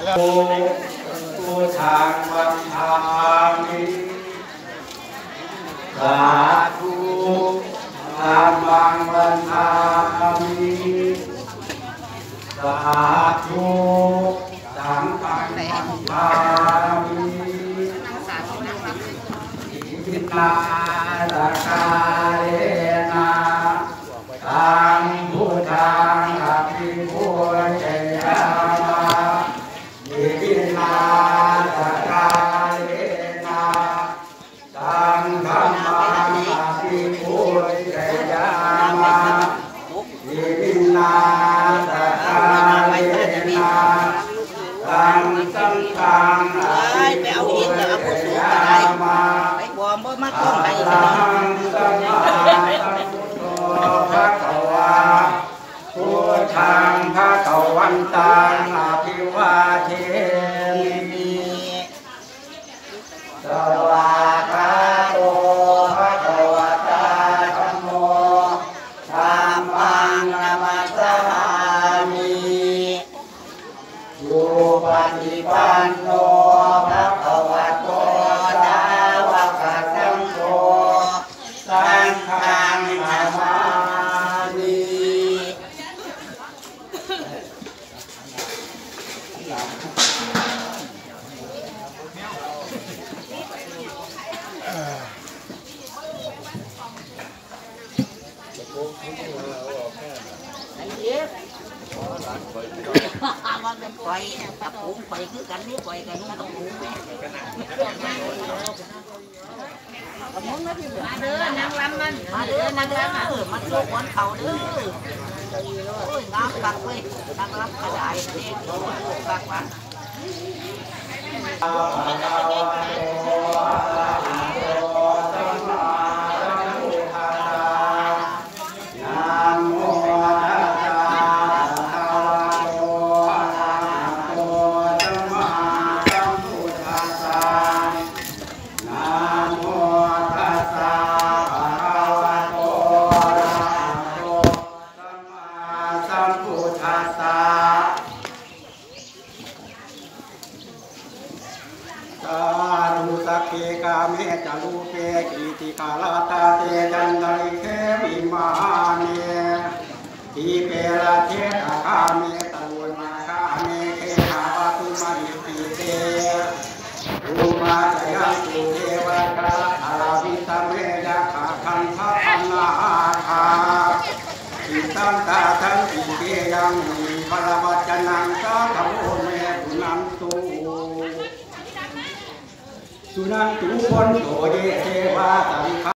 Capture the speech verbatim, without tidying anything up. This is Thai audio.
ผู้ทางวันทามิสาธุทางวังวันทามิสาธุทางปังวันทามิอินาตกาเลนะตังพุทธังอภิปุเชยามะอินาตกาเลนะตังธัมมังอภิปุเชยามะอินาตกาเลนะตังสังฆังอภิปุเชยามะบอมบ่มาต้องไปตังสัมมาสัมพุทโธภะคะวาพุทธังภะคะวันตังอภิวาเทมิสวากขาโตภะคะวะตาธัมโมธัมมังนะมัสสามิสุปฏิปันโนภะคะวะโตสาวกสังโฆสังฆังนามามิว่าเป็นไฟกับผงไฟคือกันนี่ไฟกันนี่ต้องผงแม่มึงนะพี่มาเด้อนางรำมันมาเด้อมาเด้อมาโชว์คนเขาเด้อโอ้ยงามกักเว้ยนางรำกระไดเด็กโอ้ยกักว่าเกกาเมจารูเปกิติกาลาตาเตจันทริเควิมาเนทีเปราเทตาคาเมตะลุนาคาเมเขหาวัตุมานิปิเตอุมาจยังตุเทวกาอาวิตเมยะขาคันทัพนาคาอิตังตาทังอิเกยังมีพระวัจนังสาธโมเมตุนันตุสุนันตุคนโตเยเทวาสังฆ